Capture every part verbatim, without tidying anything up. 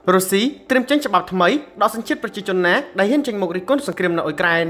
រុស្ស៊ីត្រៀមចេញច្បាប់ថ្មីដល់សញ្ជាតិប្រជាជនណាដែលហ៊ានចេញមករិះគន់សង្គ្រាមនៅអ៊ុយក្រែន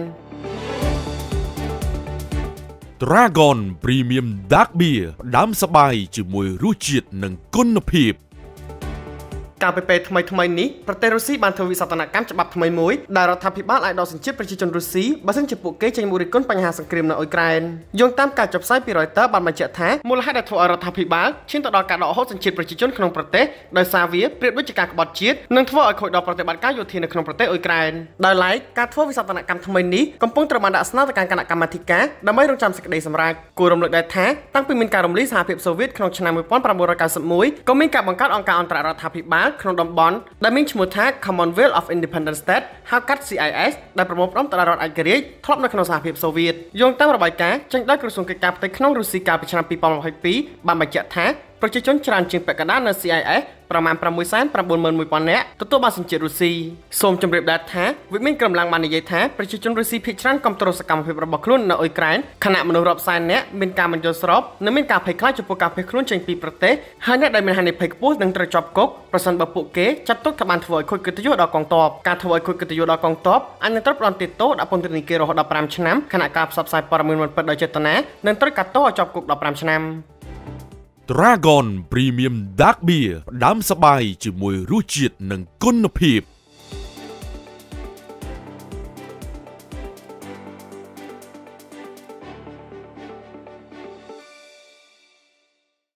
Dragon Premium Dark Beer ផ្ដាំសបាយជាមួយរសជាតិនិងគុណភាពកាលពីពេលថ្មីថ្មីនេះប្រទេសរុស្ស៊ីបានធ្វើវិសោធនកម្មច្បាប់ថ្មីមួយដែលរដ្ឋាភិបាលអាចដកសញ្ជាតិប្រជាជនរុស្ស៊ីបើសិនជាពួកគេចេញមករិះគន់បញ្ហាសង្គ្រាមនៅអ៊ុយក្រែនយោងតាមការចុះផ្សាយពី Reuters បានបញ្ជាក់ថាមូលហេតុដែលធ្វើឲ្យរដ្ឋាភិបាលឈានទៅដល់ការដកហូតសញ្ជាតិប្រជាជនក្នុងប្រទេសដោយសារវាប្រៀបដូចជាការក្បត់ជាតិនិងធ្វើឲ្យខូចដល់ប្រតិបត្តិការយោធានៅក្នុងប្រទេសអ៊ុយក្រែនដោយឡែកការធ្វើវិសោធនកម្មថ្មីនេះកំពុងត្រូវបានដាក់ស្នើទៅកាន់គណៈកម្មាធិការដើម្បីរងចាំសេចក្តីសម្រេចគួររំលឹកដែរថាតាំងពីមានការរំលាយសហភាពសូវៀតក្នុងឆ្នាំ nineteen ninety-one ក៏មានការបង្កើតអង្គការអន្តររដ្ឋាភិបាលក្នុងតំបន់ដែលមានឈ្មោះថា Commonwealth of Independent States ហៅកាត់ C I S ដែលប្រមូលផ្ដុំទៅដល់រដ្ឋឯករាជ្យធ្លាប់នៅក្នុងសហភាពសូវៀតយោងតាមរបាយការណ៍ចេញដោយក្រសួងកិច្ចការផ្ទៃក្នុងរុស្ស៊ីកាលពីឆ្នាំ twenty twenty-two បានបញ្ជាក់ថាប្រជាជនច្រើនជាងពាក់កណ្ដាលនៅ C I S ប្រមាណ six nine one one thousand នាក់ទទួលបានសញ្ជាតិរុស្ស៊ីសូមជម្រាបដែរថាវិមានក្រមឡាំងបាននិយាយថាប្រជាជនរុស្ស៊ីភាគច្រើនគាំទ្រសកម្មភាពរបស់ខ្លួននៅអ៊ុយក្រែនខណៈមនុស្សរាប់សែននាក់មានការមិនយល់ស្របនិងមានការភ័យខ្លាចចំពោះការភៀសខ្លួនចេញពីប្រទេសហើយអ្នកដែលមានហានិភ័យខ្ពស់នឹងត្រូវជាប់គុកប្រសិនបើពួកគេចាត់ទុកថាបានធ្វើឲ្យខូចកិត្តិយសដល់កងទ័ពការធ្វើឲ្យខូចកិត្តិយសដល់កងទ័ពអាចនឹងត្រូវផ្ដន្ទាទោសដាក់ពន្ធនាគាររហូតដល់fiveឆ្នាំខណៈការផ្សព្វផ្សាយព័ត៌មានមិនពិតដោយចេតនានឹងត្រូវកាត់ទោសឲ្យជាប់គុកដល់fiveឆ្នាំDragon Premium Dark Beer ផ្ដាំសបាយជាមួយរសជាតិនិងគុណភាព